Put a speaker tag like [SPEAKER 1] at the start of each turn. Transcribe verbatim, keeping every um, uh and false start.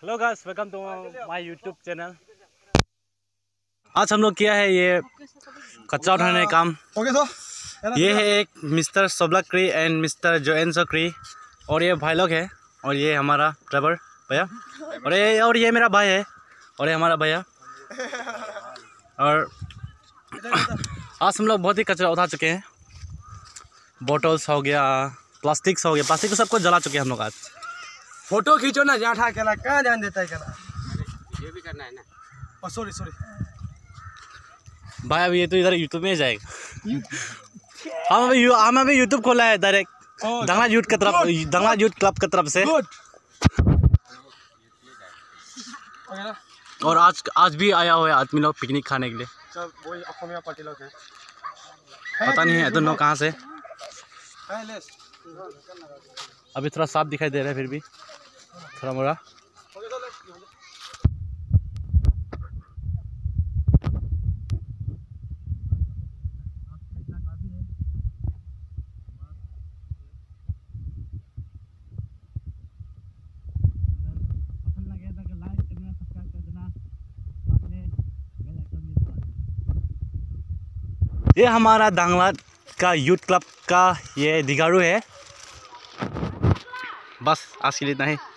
[SPEAKER 1] Hello guys, welcome to my YouTube channel. आज हम लोग किया है ये कचरा उठाने का काम। ये है एक मिस्टर सोब्लाक्री एंड मिस्टर जोएन सक्री और ये भाई लोग है और ये हमारा ड्राइवर भैया और ये और ये मेरा भाई है और ये हमारा भैया। और आज हम लोग बहुत ही कचरा उठा चुके हैं। बोटल्स हो गया, प्लास्टिक्स हो गया, प्लास्टिक को सबको जला चुके हैं हम लोग आज।
[SPEAKER 2] फोटो खींचो ना, जहाँ केला कहाँ ध्यान देता है केला। ये भी करना है ना। ओ सॉरी सॉरी
[SPEAKER 1] भाई, अभी ये तो इधर यूट्यूब में जाएगा। हम अभी हम अभी यूट्यूब खोला है डायरेक्ट दंगला यूथ की तरफ, दंगला यूथ क्लब की तरफ से। और आज आज भी आया हुआ है आदमी लोग पिकनिक खाने के लिए।
[SPEAKER 2] सब वही अकोमिया पार्टी लोग हैं।
[SPEAKER 1] पता नहीं है दोनों कहाँ से। अभी थोड़ा साफ दिखाई दे रहा है, फिर भी थोड़ा मोड़ा। ये हमारा दांगला का यूथ क्लब का ये दिगारू है। बस आज के लिए इतना ही।